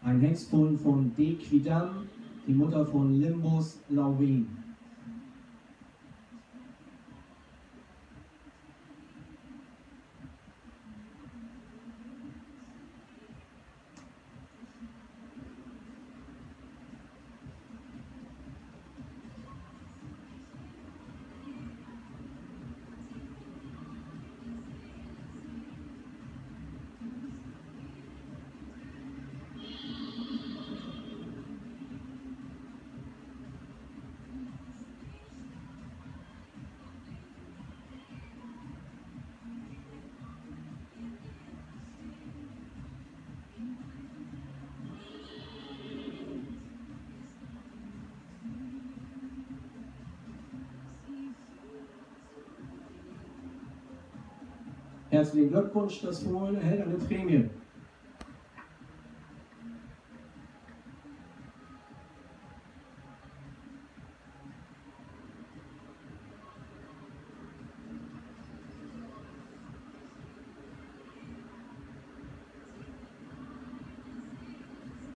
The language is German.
Ein Hengstfund von De Quidam, die Mutter von Limbus Laurin. Herzlichen Glückwunsch, das Fohlen erhält eine Prämie.